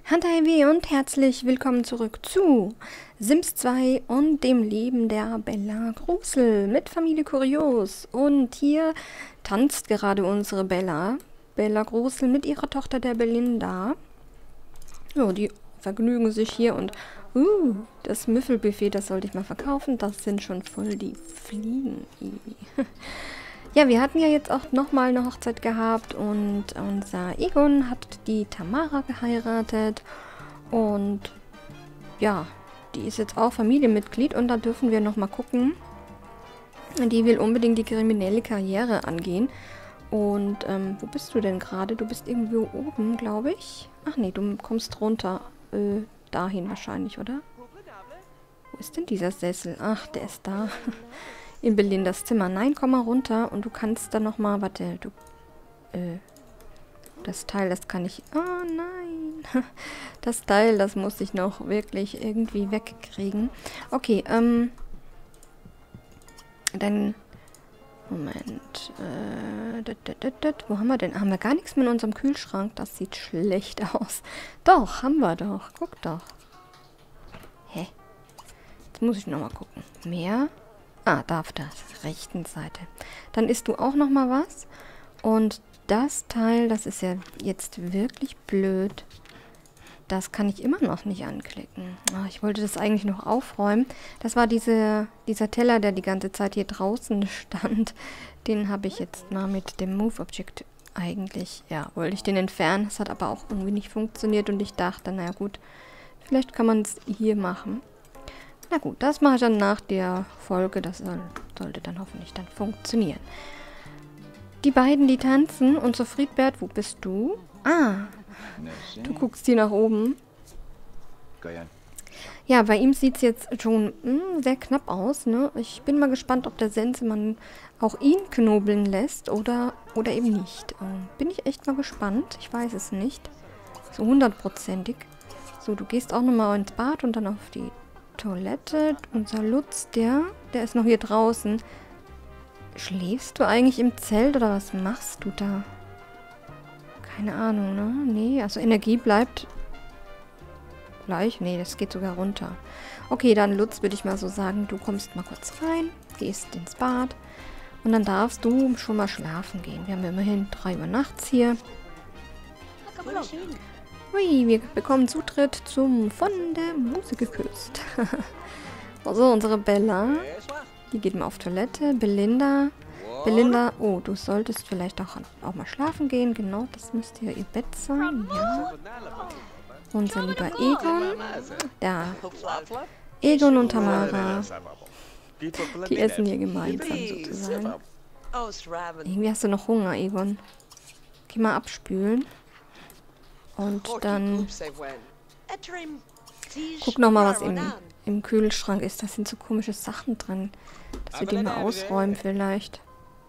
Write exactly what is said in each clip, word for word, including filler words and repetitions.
Hi und herzlich willkommen zurück zu Sims zwei und dem Leben der Bella Grusel mit Familie Kurios. Und hier tanzt gerade unsere Bella, Bella Grusel mit ihrer Tochter der Belinda. Ja, die vergnügen sich hier und uh, das Müffelbuffet, das sollte ich mal verkaufen. Das sind schon voll die Fliegen. Ja, wir hatten ja jetzt auch nochmal eine Hochzeit gehabt und unser Egon hat die Tamara geheiratet und ja, die ist jetzt auch Familienmitglied und da dürfen wir nochmal gucken. Die will unbedingt die kriminelle Karriere angehen. Und ähm, wo bist du denn gerade? Du bist irgendwo oben, glaube ich. Ach nee, du kommst runter. Äh, dahin wahrscheinlich, oder? Wo ist denn dieser Sessel? Ach, der ist da. In Belindas Zimmer. Nein, komm mal runter und du kannst dann nochmal, warte, du, äh, das Teil, das kann ich, oh nein, das Teil, das muss ich noch wirklich irgendwie wegkriegen. Okay, ähm, dann, Moment, äh, dat, dat, dat, dat, wo haben wir denn? Haben wir gar nichts mehr in unserem Kühlschrank? Das sieht schlecht aus. Doch, haben wir doch, guck doch. Hä? Jetzt muss ich nochmal gucken. Mehr? Ah, da auf der rechten Seite. Dann isst du auch noch mal was. Und das Teil, das ist ja jetzt wirklich blöd. Das kann ich immer noch nicht anklicken. Oh, ich wollte das eigentlich noch aufräumen. Das war diese, dieser Teller, der die ganze Zeit hier draußen stand. Den habe ich jetzt mal mit dem Move Object eigentlich, ja, wollte ich den entfernen. Das hat aber auch irgendwie nicht funktioniert und ich dachte, naja gut, vielleicht kann man es hier machen. Na gut, das mache ich dann nach der Folge. Das soll, sollte dann hoffentlich dann funktionieren. Die beiden, die tanzen. Und so Friedbert, wo bist du? Ah, du guckst hier nach oben. Ja, bei ihm sieht es jetzt schon mh, sehr knapp aus. Ne? Ich bin mal gespannt, ob der Sensemann auch ihn knobeln lässt oder, oder eben nicht. Ähm, bin ich echt mal gespannt. Ich weiß es nicht. So hundertprozentig. So, du gehst auch nochmal ins Bad und dann auf die Toilette. Unser Lutz, der, der ist noch hier draußen. Schläfst du eigentlich im Zelt oder was machst du da? Keine Ahnung, ne? Nee, also Energie bleibt gleich. Nee, das geht sogar runter. Okay, dann Lutz, würde ich mal so sagen, du kommst mal kurz rein, gehst ins Bad und dann darfst du schon mal schlafen gehen. Wir haben ja immerhin drei Uhr nachts hier. Hui, wir bekommen Zutritt zum von der Muse geküsst. Also unsere Bella, die geht mal auf Toilette. Belinda, Belinda, oh, du solltest vielleicht auch, auch mal schlafen gehen. Genau, das müsste ja ihr Bett sein. Ja. Unser lieber Egon, da. Egon und Tamara, die essen hier gemeinsam sozusagen. Irgendwie hast du noch Hunger, Egon. Geh mal abspülen. Und dann guck nochmal, was im, im Kühlschrank ist. Da sind so komische Sachen drin. Dass wir die mal ausräumen vielleicht.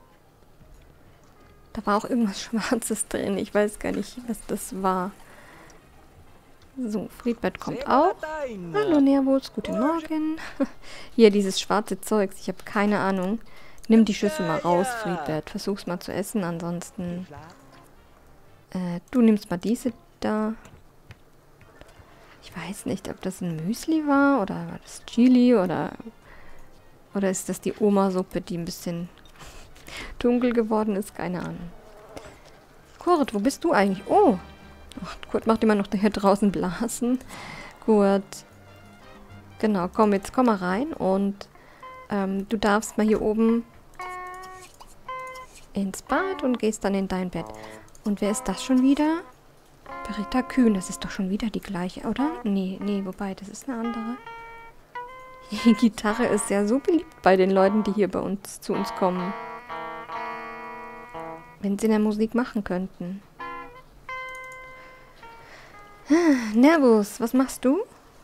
Da war auch irgendwas Schwarzes drin. Ich weiß gar nicht, was das war. So, Friedbert kommt auch. Hallo Nervus, guten Morgen. Hier, dieses schwarze Zeugs. Ich habe keine Ahnung. Nimm die Schüssel mal raus, Friedbert. Versuch's mal zu essen. Ansonsten... Äh, du nimmst mal diese da. Ich weiß nicht, ob das ein Müsli war oder war das Chili oder oder ist das die Oma-Suppe, die ein bisschen dunkel geworden ist? Keine Ahnung. Kurt, wo bist du eigentlich? Oh! Ach, Kurt macht immer noch hier draußen Blasen. Kurt. Genau, komm, jetzt komm mal rein und ähm, du darfst mal hier oben ins Bad und gehst dann in dein Bett. Und wer ist das schon wieder? Berita Kühn, das ist doch schon wieder die gleiche, oder? Nee, nee, wobei, das ist eine andere. Die Gitarre ist ja so beliebt bei den Leuten, die hier bei uns zu uns kommen. Wenn sie in der Musik machen könnten. Nervus, was machst du?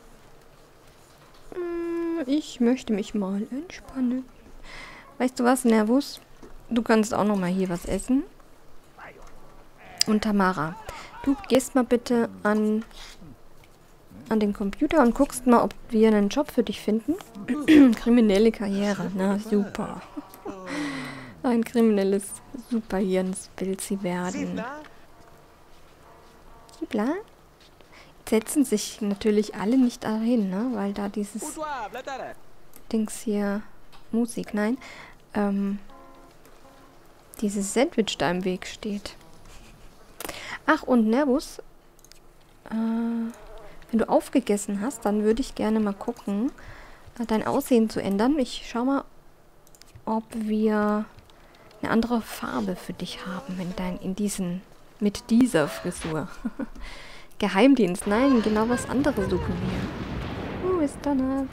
Ich möchte mich mal entspannen. Weißt du was, Nervus? Du kannst auch noch mal hier was essen. Und Tamara, du gehst mal bitte an, an den Computer und guckst mal, ob wir einen Job für dich finden. Kriminelle Karriere, na super. Ein kriminelles Superhirn will sie werden. Kibla? setzen sich natürlich alle nicht dahin, ne? Weil da dieses Dings hier, Musik, nein, ähm, dieses Sandwich da im Weg steht. Ach, und Nervus, äh, wenn du aufgegessen hast, dann würde ich gerne mal gucken, äh, dein Aussehen zu ändern. Ich schau mal, ob wir eine andere Farbe für dich haben in, dein, in diesen, mit dieser Frisur. Geheimdienst, nein, genau was anderes suchen wir. Wo ist Donald?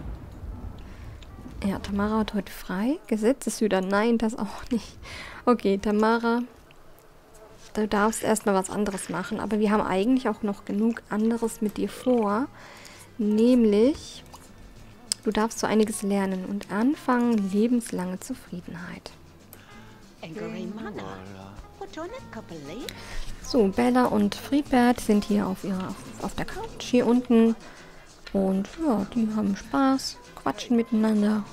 Ja, Tamara hat heute frei. Gesetzeshüter, nein, das auch nicht. Okay, Tamara, du darfst erstmal was anderes machen, aber wir haben eigentlich auch noch genug anderes mit dir vor. Nämlich, du darfst so einiges lernen und anfangen, lebenslange Zufriedenheit. So, Bella und Friedbert sind hier auf ihrer auf, auf der Couch hier unten. Und ja, die haben Spaß, quatschen miteinander.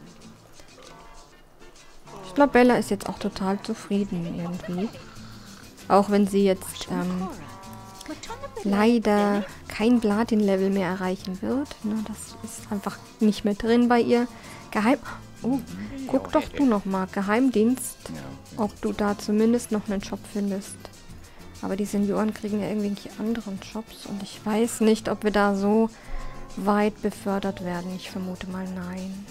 Ich glaube, Bella ist jetzt auch total zufrieden irgendwie. Auch wenn sie jetzt ähm, leider kein Platin-Level mehr erreichen wird. Ne, das ist einfach nicht mehr drin bei ihr. Geheim... Oh, guck doch du noch mal. Geheimdienst. Ob du da zumindest noch einen Job findest. Aber die Senioren kriegen ja irgendwelche anderen Jobs. Und ich weiß nicht, ob wir da so weit befördert werden. Ich vermute mal nein.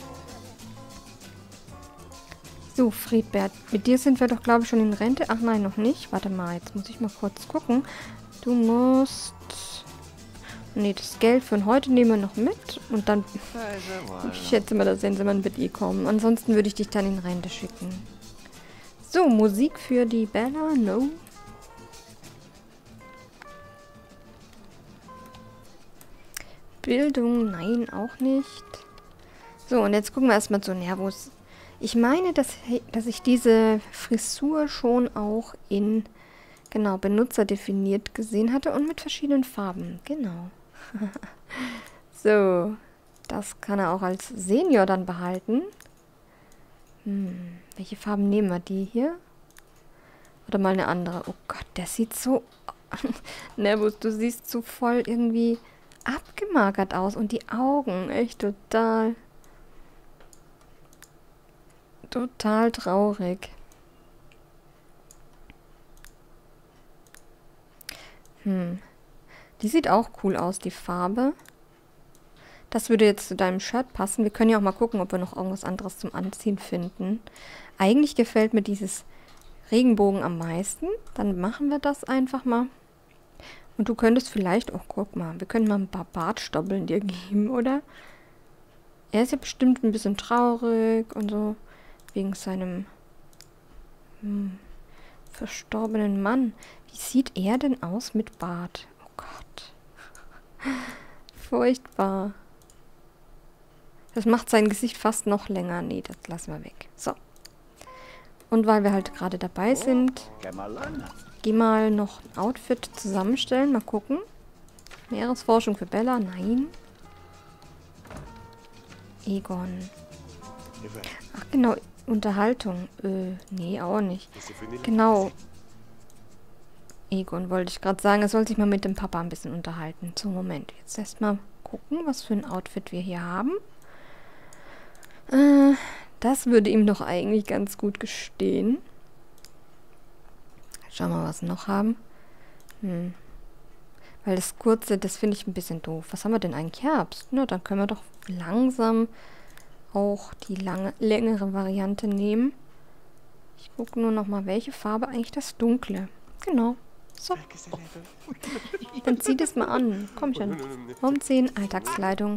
So, Friedbert, mit dir sind wir doch, glaube ich, schon in Rente. Ach nein, noch nicht. Warte mal, jetzt muss ich mal kurz gucken. Du musst... Nee, das Geld von heute nehmen wir noch mit. Und dann... Ich schätze mal, da sehen sie mal mit ihr kommen. Ansonsten würde ich dich dann in Rente schicken. So, Musik für die Bella. No. Bildung, nein, auch nicht. So, und jetzt gucken wir erstmal zu Nervus. Ich meine, dass, dass ich diese Frisur schon auch in, genau, Benutzer definiert gesehen hatte und mit verschiedenen Farben. Genau. So, das kann er auch als Senior dann behalten. Hm, welche Farben nehmen wir? Die hier? Oder mal eine andere? Oh Gott, der sieht so... Nervus, du siehst so voll irgendwie abgemagert aus. Und die Augen, echt total... Total traurig. Hm. Die sieht auch cool aus, die Farbe. Das würde jetzt zu deinem Shirt passen. Wir können ja auch mal gucken, ob wir noch irgendwas anderes zum Anziehen finden. Eigentlich gefällt mir dieses Regenbogen am meisten. Dann machen wir das einfach mal. Und du könntest vielleicht... Oh, guck mal. Wir können mal ein paar Bartstoppeln dir geben, oder? Er ist ja bestimmt ein bisschen traurig und so. Wegen seinem hm, verstorbenen Mann. Wie sieht er denn aus mit Bart? Oh Gott. Furchtbar. Das macht sein Gesicht fast noch länger. Nee, das lassen wir weg. So. Und weil wir halt gerade dabei sind, geh mal noch ein Outfit zusammenstellen. Mal gucken. Meeresforschung für Bella. Nein. Egon. Ach genau, Unterhaltung. Äh, nee, auch nicht. Genau. Egon wollte ich gerade sagen, er soll sich mal mit dem Papa ein bisschen unterhalten. So, Moment. Jetzt erstmal gucken, was für ein Outfit wir hier haben. Äh, das würde ihm doch eigentlich ganz gut gestehen. Schauen wir mal, was wir noch haben. Hm. Weil das kurze, das finde ich ein bisschen doof. Was haben wir denn eigentlich? Herbst? Na, dann können wir doch langsam auch die lange, längere Variante nehmen. Ich gucke nur noch mal, welche Farbe eigentlich das Dunkle. Genau. So. Oh. Dann zieh das mal an. Komm schon. Umziehen, Alltagskleidung.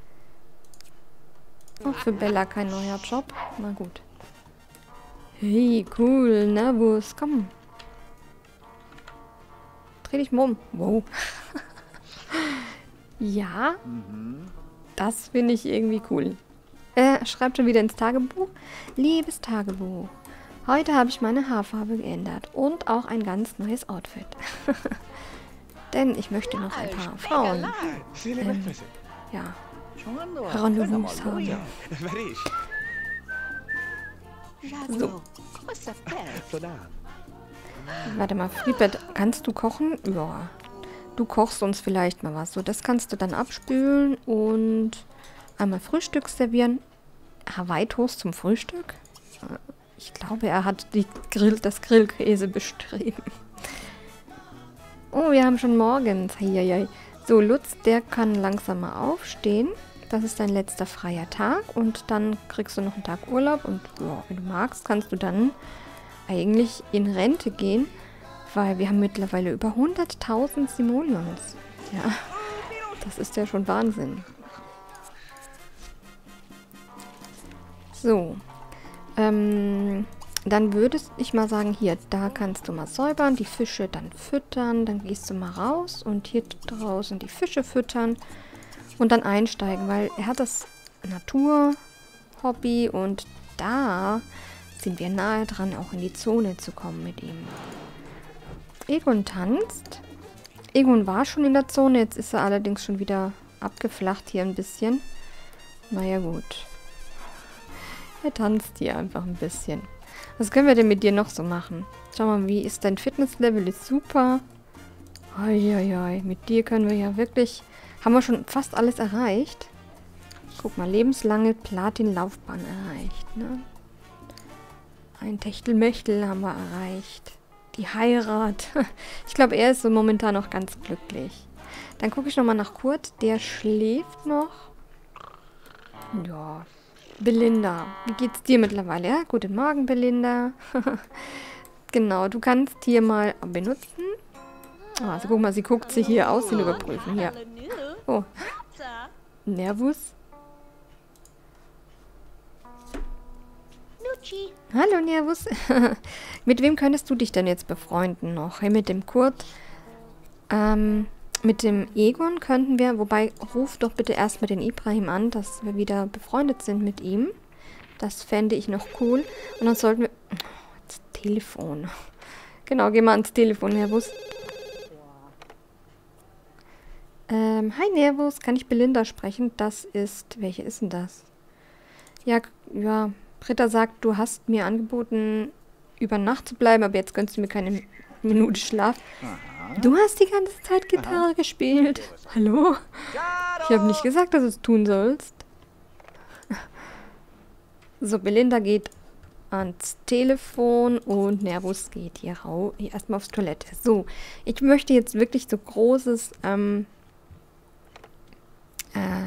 Auch für Bella kein neuer Job. Na gut. Hey, cool. Nervus. Komm. Dreh dich mal um. Wow. Ja. Das finde ich irgendwie cool. Er schreibt schon wieder ins Tagebuch. Liebes Tagebuch. Heute habe ich meine Haarfarbe geändert. Und auch ein ganz neues Outfit. Denn ich möchte noch ein paar Frauen ähm, ja, Rendezvous haben. So. Warte mal, Friedbert, kannst du kochen? Ja. du kochst uns vielleicht mal was. So, das kannst du dann abspülen und einmal Frühstück servieren. Hawaii-Toast zum Frühstück? Ich glaube, er hat die Grill, das Grillkäse bestrieben. Oh, wir haben schon morgens. Heieiei. So, Lutz, der kann langsam mal aufstehen. Das ist dein letzter freier Tag. Und dann kriegst du noch einen Tag Urlaub. Und ja, wenn du magst, kannst du dann eigentlich in Rente gehen. Weil wir haben mittlerweile über hunderttausend Simoleons. Ja, das ist ja schon Wahnsinn. So, ähm, dann würde ich mal sagen, hier, da kannst du mal säubern, die Fische dann füttern, dann gehst du mal raus und hier draußen die Fische füttern und dann einsteigen, weil er hat das Natur-Hobby und da sind wir nahe dran, auch in die Zone zu kommen mit ihm. Egon tanzt. Egon war schon in der Zone, jetzt ist er allerdings schon wieder abgeflacht hier ein bisschen. Naja, gut. Er tanzt hier einfach ein bisschen. Was können wir denn mit dir noch so machen? Schau mal, wie ist dein Fitnesslevel? Ist super. Uiuiui, mit dir können wir ja wirklich... Haben wir schon fast alles erreicht? Guck mal, lebenslange Platin-Laufbahn erreicht, ne? Ein Techtelmechtel haben wir erreicht. Die Heirat. Ich glaube, er ist so momentan noch ganz glücklich. Dann gucke ich nochmal nach Kurt. Der schläft noch. Ja... Belinda, wie geht's dir mittlerweile? Ja, guten Morgen, Belinda. Genau, du kannst hier mal benutzen. Oh, also guck mal, sie guckt sich hier aus, den überprüfen. Hier. Oh. Nervus. Hallo, Nervus. Mit wem könntest du dich denn jetzt befreunden noch? Hey, mit dem Kurt. Ähm... Mit dem Egon könnten wir, wobei, ruf doch bitte erstmal den Ibrahim an, dass wir wieder befreundet sind mit ihm. Das fände ich noch cool. Und dann sollten wir... Oh, das Telefon. Genau, geh mal ans Telefon, Nervus. Ähm, hi Nervus, kann ich Belinda sprechen? Das ist... Welche ist denn das? Ja, ja, Britta sagt, du hast mir angeboten, über Nacht zu bleiben, aber jetzt gönnst du mir keine Minute Schlaf. Du hast die ganze Zeit Gitarre Aha. gespielt. Hallo? Ich habe nicht gesagt, dass du es tun sollst. So, Belinda geht ans Telefon und Nervus geht hier raus. Erstmal aufs Toilette. So, ich möchte jetzt wirklich so großes, ähm, äh,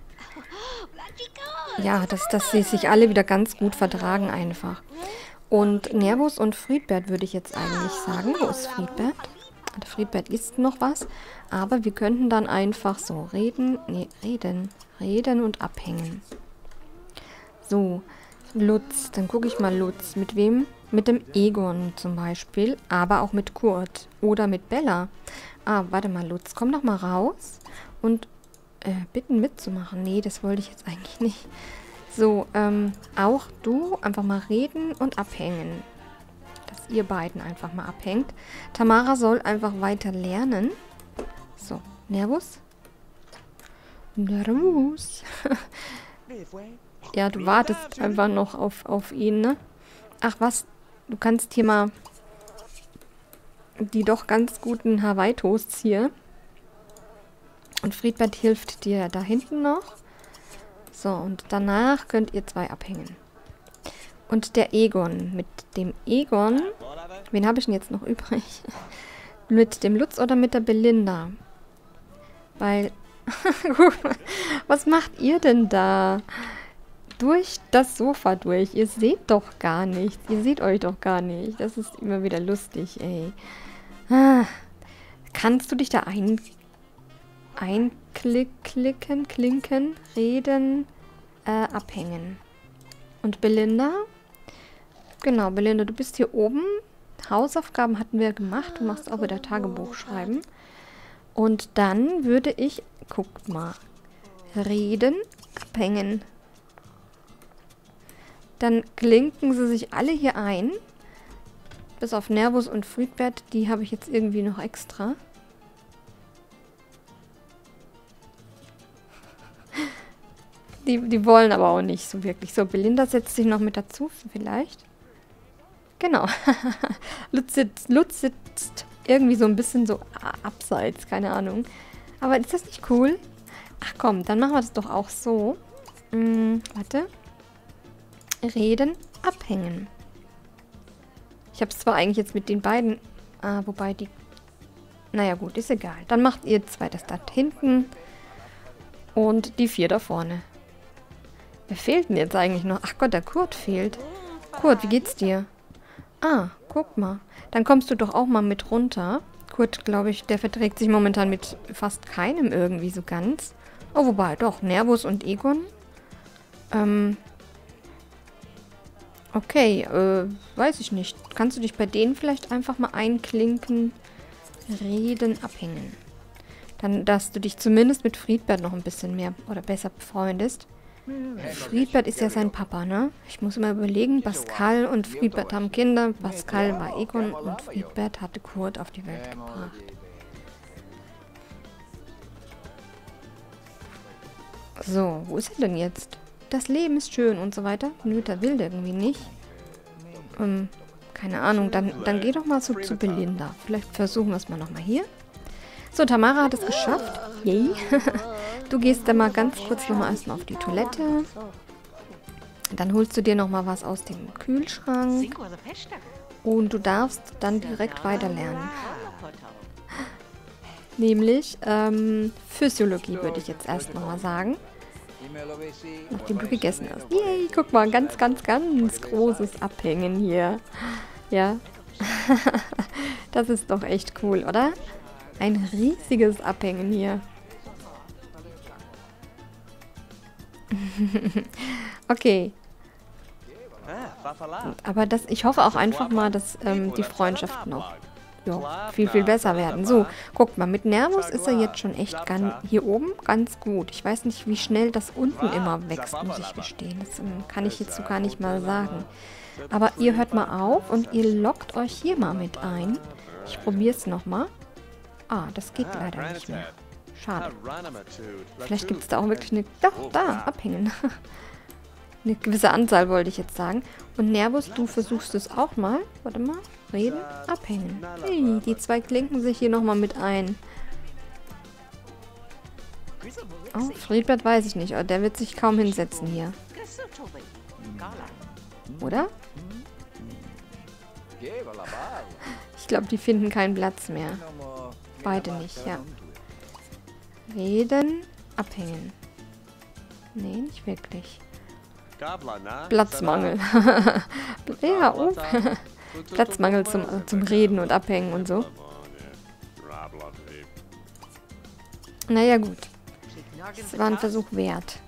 ja, dass, dass sie sich alle wieder ganz gut vertragen einfach. Und Nervus und Friedbert würde ich jetzt eigentlich sagen. Wo ist Friedbert? Der Friedbert isst noch was, aber wir könnten dann einfach so reden, nee, reden, reden und abhängen. So, Lutz, dann gucke ich mal Lutz. Mit wem? Mit dem Egon zum Beispiel, aber auch mit Kurt oder mit Bella. Ah, warte mal, Lutz, komm doch mal raus und äh, bitten mitzumachen. Nee, das wollte ich jetzt eigentlich nicht. So, ähm, auch du einfach mal reden und abhängen. Dass ihr beiden einfach mal abhängt. Tamara soll einfach weiter lernen. So, Nervus? Nervus. Ja, du wartest einfach noch auf, auf ihn, ne? Ach was, du kannst hier mal die doch ganz guten Hawaii-Toasts hier. Und Friedbert hilft dir da hinten noch. So, und danach könnt ihr zwei abhängen. Und der Egon. Mit dem Egon... Wen habe ich denn jetzt noch übrig? Mit dem Lutz oder mit der Belinda? Weil... Was macht ihr denn da? Durch das Sofa durch. Ihr seht doch gar nichts. Ihr seht euch doch gar nicht. Das ist immer wieder lustig, ey. Ah, kannst du dich da ein... einklicken, klinken, reden, äh, abhängen? Und Belinda... Genau, Belinda, du bist hier oben. Hausaufgaben hatten wir gemacht. Du machst auch wieder Tagebuch schreiben. Und dann würde ich, guckt mal, reden, abhängen. Dann klinken sie sich alle hier ein. Bis auf Nervus und Friedbert, die habe ich jetzt irgendwie noch extra. Die, die wollen aber auch nicht so wirklich. So, Belinda setzt sich noch mit dazu, vielleicht. Genau. Lutz sitzt, Lutz sitzt irgendwie so ein bisschen so abseits, keine Ahnung. Aber ist das nicht cool? Ach komm, dann machen wir das doch auch so. Hm, warte. Reden, abhängen. Ich habe es zwar eigentlich jetzt mit den beiden... Ah, wobei die... Naja gut, ist egal. Dann macht ihr zwei das da hinten. Und die vier da vorne. Wer fehlt denn jetzt eigentlich noch? Ach Gott, der Kurt fehlt. Kurt, wie geht's dir? Ah, guck mal. Dann kommst du doch auch mal mit runter. Kurt, glaube ich, der verträgt sich momentan mit fast keinem irgendwie so ganz. Oh, wobei, doch. Nervus und Egon. Ähm... Okay, äh, weiß ich nicht. Kannst du dich bei denen vielleicht einfach mal einklinken? Reden, abhängen. Dann, dass du dich zumindest mit Friedbert noch ein bisschen mehr oder besser befreundest. Friedbert ist ja sein Papa, ne? Ich muss immer überlegen, Pascal und Friedbert haben Kinder. Pascal war Egon und Friedbert hatte Kurt auf die Welt gebracht. So, wo ist er denn jetzt? Das Leben ist schön und so weiter. Nö, der will der irgendwie nicht. Ähm, keine Ahnung. Dann, dann geh doch mal so zu Belinda. Vielleicht versuchen wir es mal nochmal hier. So, Tamara hat es geschafft. Yay. Du gehst dann mal ganz kurz nochmal erstmal auf die Toilette. Dann holst du dir nochmal was aus dem Kühlschrank. Und du darfst dann direkt weiter lernen. Nämlich ähm, Physiologie würde ich jetzt erst nochmal sagen. Nachdem du gegessen hast. Yay, guck mal, ganz, ganz, ganz großes Abhängen hier. Ja. Das ist doch echt cool, oder? Ein riesiges Abhängen hier. Okay. Aber das, ich hoffe auch einfach mal, dass ähm, die Freundschaften noch ja, viel, viel besser werden. So, guck mal, mit Nervus ist er jetzt schon echt ganz, hier oben ganz gut. Ich weiß nicht, wie schnell das unten immer wächst, muss ich gestehen. Das ähm, kann ich jetzt so gar nicht mal sagen. Aber ihr hört mal auf und ihr lockt euch hier mal mit ein. Ich probiere es nochmal. Ah, das geht leider nicht mehr. Schade. Vielleicht gibt es da auch wirklich eine... Doch, da, abhängen. Eine gewisse Anzahl wollte ich jetzt sagen. Und Nervus, du versuchst es auch mal. Warte mal. Reden, abhängen. Hey, die zwei klinken sich hier nochmal mit ein. Oh, Friedbert weiß ich nicht. Der wird sich kaum hinsetzen hier. Oder? Ich glaube, die finden keinen Platz mehr. Beide nicht, ja. Reden, abhängen. Nee, nicht wirklich. Platzmangel. Ja, oh. Platzmangel zum, zum Reden und Abhängen und so. Naja, gut. Das war ein Versuch wert.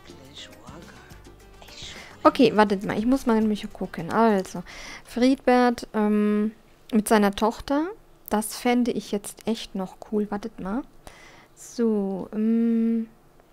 Okay, wartet mal. Ich muss mal nämlich gucken. Also, Friedbert ähm, mit seiner Tochter. Das fände ich jetzt echt noch cool. Wartet mal. So, ähm...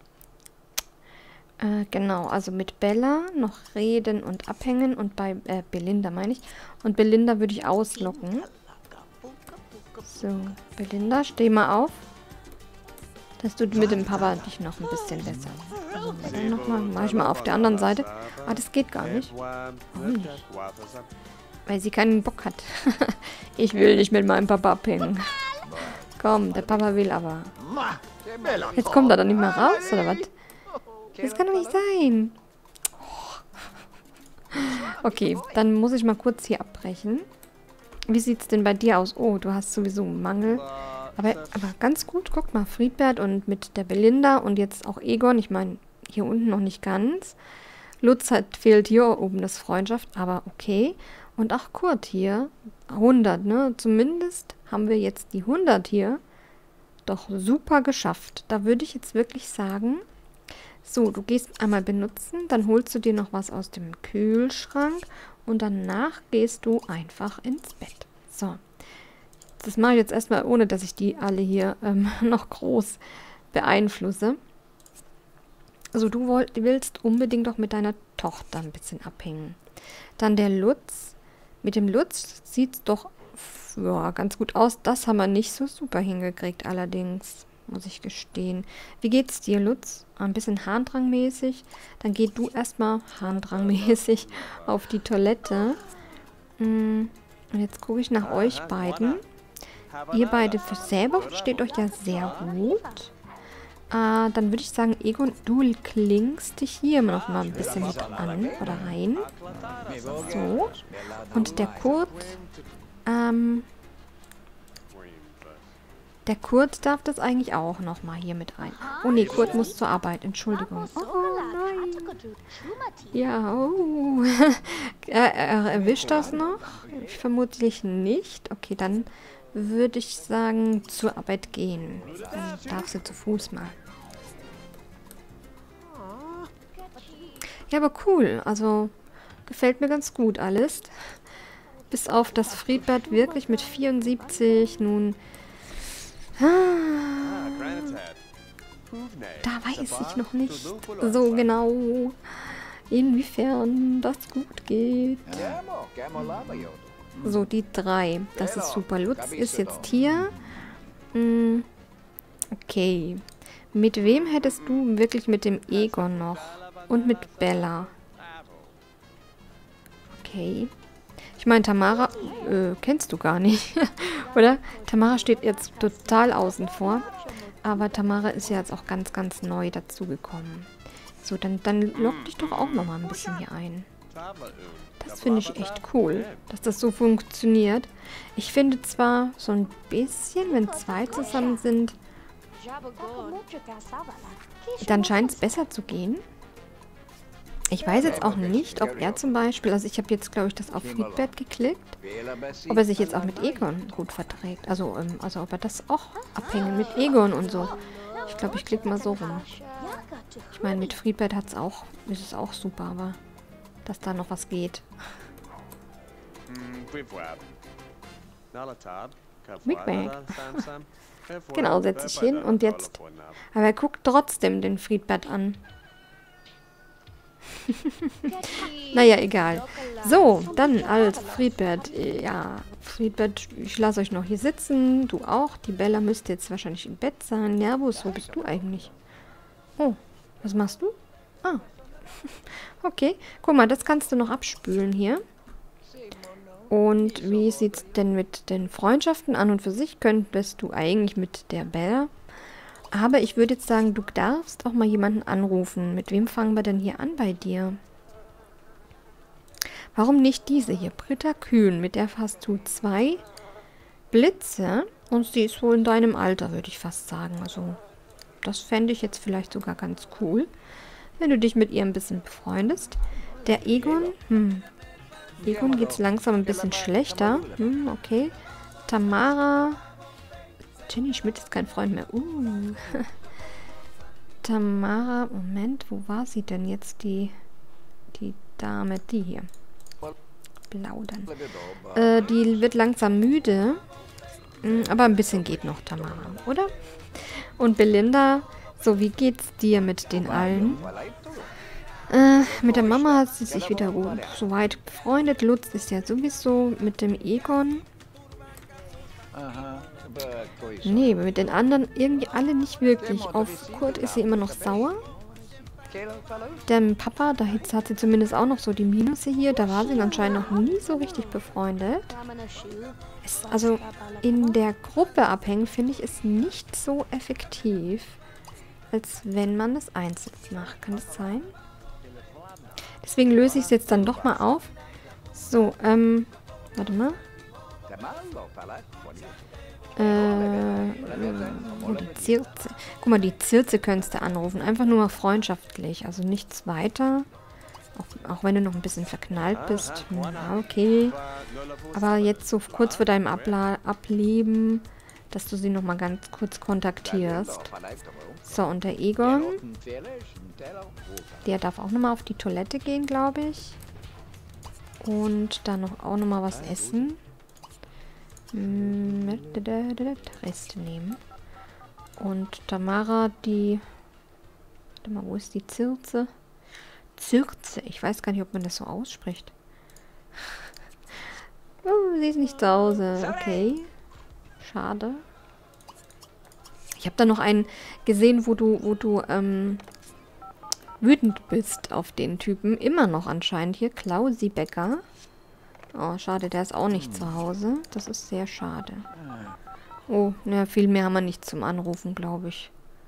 Äh, genau, also mit Bella noch reden und abhängen und bei äh, Belinda meine ich. Und Belinda würde ich auslocken. So, Belinda, steh mal auf. Dass du mit dem Papa dich noch ein bisschen besser. Also, dann noch mal, mach ich mal auf der anderen Seite. Ah, das geht gar nicht. Warum nicht? Weil sie keinen Bock hat. Ich will nicht mit meinem Papa abhängen. Komm, der Papa will aber. Jetzt kommt er dann nicht mehr raus, oder was? Das kann doch nicht sein. Okay, dann muss ich mal kurz hier abbrechen. Wie sieht es denn bei dir aus? Oh, du hast sowieso einen Mangel. Aber, aber ganz gut, guck mal, Friedbert und mit der Belinda und jetzt auch Egon. Ich meine, hier unten noch nicht ganz. Lutz hat, fehlt hier oben das Freundschaft, aber okay. Und auch Kurt hier, hundert, ne? Zumindest haben wir jetzt die hundert hier. Doch super geschafft. Da würde ich jetzt wirklich sagen... So, du gehst einmal benutzen, dann holst du dir noch was aus dem Kühlschrank und danach gehst du einfach ins Bett. So, das mache ich jetzt erstmal, ohne dass ich die alle hier ähm, noch groß beeinflusse. Also du wollt, willst unbedingt doch mit deiner Tochter ein bisschen abhängen. Dann der Lutz. Mit dem Lutz sieht es doch ja, ganz gut aus. Das haben wir nicht so super hingekriegt allerdings. Muss ich gestehen. Wie geht's dir, Lutz? Ein bisschen Harndrangmäßig. Dann geh du erstmal Harndrangmäßig auf die Toilette. Und jetzt gucke ich nach euch beiden. ihr beide für selber versteht euch ja sehr gut. Äh, dann würde ich sagen, Egon, du klingst dich hier noch mal ein bisschen mit an oder rein. So. Und der Kurt, ähm, der Kurt darf das eigentlich auch noch mal hier mit rein. Oh nee, Kurt muss zur Arbeit, Entschuldigung. Oh nein. Ja, oh. er, er erwischt das noch? Vermutlich nicht. Okay, dann würde ich sagen, zur Arbeit gehen. Dann darf sie zu Fuß mal. Ja, aber cool. Also, gefällt mir ganz gut alles. Bis auf das Friedbert wirklich mit vierundsiebzig nun... Ah, da weiß ich noch nicht so genau, inwiefern das gut geht. So, die drei. Das ist super. Lutz ist jetzt hier. Hm, okay. Mit wem hättest du wirklich mit dem Egon noch? Und mit Bella. Okay. Ich meine, Tamara äh, kennst du gar nicht, oder? Tamara steht jetzt total außen vor. Aber Tamara ist ja jetzt auch ganz, ganz neu dazugekommen. So, dann, dann lock dich doch auch noch mal ein bisschen hier ein. Das finde ich echt cool, dass das so funktioniert. Ich finde zwar so ein bisschen, wenn zwei zusammen sind, dann scheint es besser zu gehen. Ich weiß jetzt auch nicht, ob er zum Beispiel, also ich habe jetzt, glaube ich, das auf Friedbert geklickt, ob er sich jetzt auch mit Egon gut verträgt. Also, ähm, also ob er das auch abhängt mit Egon und so. Ich glaube, ich klicke mal so rum. Ich meine, mit Friedbert hat's auch, ist es auch super, aber dass da noch was geht. Genau, setze ich hin und jetzt... Aber er guckt trotzdem den Friedbert an. Naja, egal. So, dann also Friedbert. Ja, Friedbert, ich lasse euch noch hier sitzen. Du auch. Die Bella müsste jetzt wahrscheinlich im Bett sein. Nervus, wo bist du eigentlich? Oh, was machst du? Ah. Okay. Guck mal, das kannst du noch abspülen hier. Und wie sieht es denn mit den Freundschaften an und für sich? Könntest du eigentlich mit der Bella... Aber ich würde jetzt sagen, du darfst auch mal jemanden anrufen. Mit wem fangen wir denn hier an bei dir? Warum nicht diese hier? Britta Kühn. Mit der hast du zwei Blitze. Und sie ist wohl in deinem Alter, würde ich fast sagen. Also, das fände ich jetzt vielleicht sogar ganz cool. Wenn du dich mit ihr ein bisschen befreundest. Der Egon, hm. Egon geht es langsam ein bisschen schlechter. Hm, okay. Tamara... Jenny Schmidt ist kein Freund mehr. Uh. Tamara, Moment, wo war sie denn jetzt? Die, die Dame, die hier. Blau dann. Äh, die wird langsam müde. Mm, aber ein bisschen geht noch, Tamara, oder? Und Belinda, so, wie geht's dir mit den allen? Äh, mit der Mama hat sie sich wieder soweit befreundet. Lutz ist ja sowieso mit dem Egon. Nee, mit den anderen irgendwie alle nicht wirklich. Auf Kurt ist sie immer noch sauer. Dem Papa, da hat sie zumindest auch noch so die Minusse hier. Da war sie anscheinend noch nie so richtig befreundet. Es, also in der Gruppe abhängen, finde ich, ist nicht so effektiv, als wenn man das einzeln macht. Kann das sein? Deswegen löse ich es jetzt dann doch mal auf. So, ähm, warte mal. Äh, oh, die Zirze. Guck mal, die Zirze könntest du anrufen. Einfach nur mal freundschaftlich. Also nichts weiter. Auch, auch wenn du noch ein bisschen verknallt bist. Ja, okay. Aber jetzt so kurz vor deinem Abla Ableben, dass du sie noch mal ganz kurz kontaktierst. So, und der Egon. Der darf auch noch mal auf die Toilette gehen, glaube ich. Und dann noch, auch noch mal was essen. Reste nehmen. Und Tamara, die... Warte mal, wo ist die Zirze? Zirze. Ich weiß gar nicht, ob man das so ausspricht. Oh, sie ist nicht zu Hause. Okay. Schade. Ich habe da noch einen gesehen, wo du, wo du, ähm, wütend bist auf den Typen. Immer noch anscheinend hier. Klausi Becker. Oh, schade, der ist auch nicht zu Hause. Das ist sehr schade. Oh, na, viel mehr haben wir nicht zum Anrufen, glaube ich.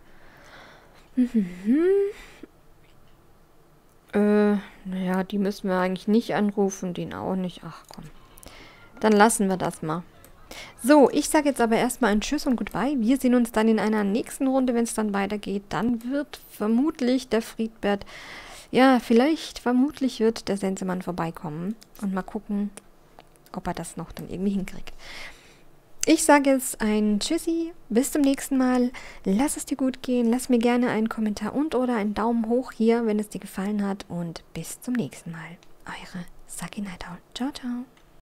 Äh, naja, die müssen wir eigentlich nicht anrufen, den auch nicht. Ach komm, dann lassen wir das mal. So, ich sage jetzt aber erstmal ein Tschüss und Goodbye. Wir sehen uns dann in einer nächsten Runde, wenn es dann weitergeht. Dann wird vermutlich der Friedbert, ja, vielleicht, vermutlich wird der Sensemann vorbeikommen. Und mal gucken, ob er das noch dann irgendwie hinkriegt. Ich sage jetzt ein Tschüssi, bis zum nächsten Mal. Lass es dir gut gehen. Lass mir gerne einen Kommentar und oder einen Daumen hoch hier, wenn es dir gefallen hat. Und bis zum nächsten Mal. Eure Saki Nightowl. Ciao, ciao.